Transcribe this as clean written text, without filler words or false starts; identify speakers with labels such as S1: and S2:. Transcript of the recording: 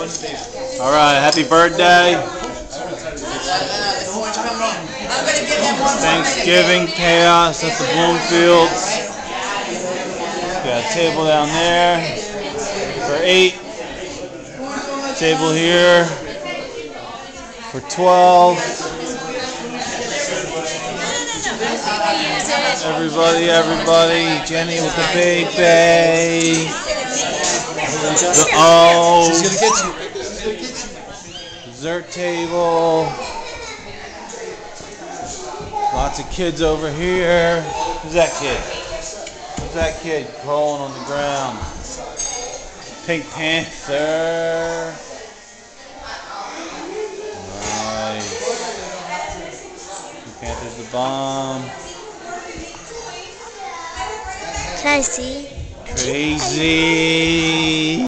S1: Alright, happy birthday. Thanksgiving chaos at the Bloomfields. Got a table down there for 8. Table here for 12. Everybody. Jenny with the baby. Oh. Dessert table. Lots of kids over here. Who's that kid? Who's that kid crawling on the ground? Pink Panther. Nice. Pink Panther's the bomb.
S2: Can I see?
S1: Crazy.